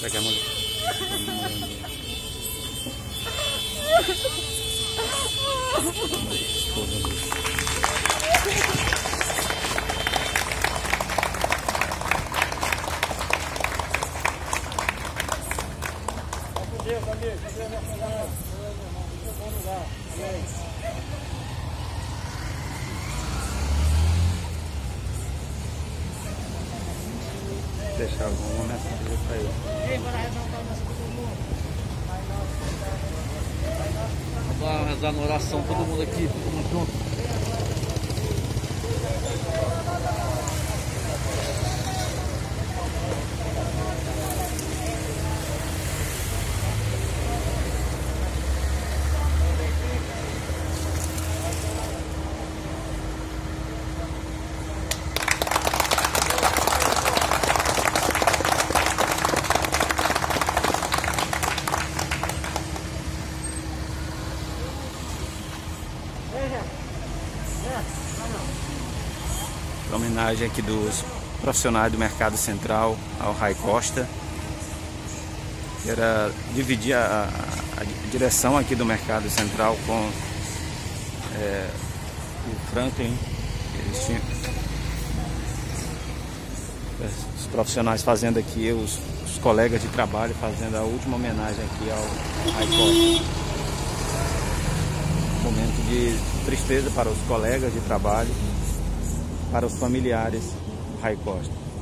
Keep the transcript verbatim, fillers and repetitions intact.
Será que é a mulher? Deixar algum momento para ele. Vamos rezar na oração, todo mundo aqui, todo mundo junto. Homenagem aqui dos profissionais do Mercado Central ao Rui Costa. Era dividir a, a, a direção aqui do Mercado Central com é, o Franklin. Eles tinham, os profissionais fazendo aqui, os, os colegas de trabalho fazendo a última homenagem aqui ao Rui Costa. Momento de tristeza para os colegas de trabalho, para os familiares do Rui Costa.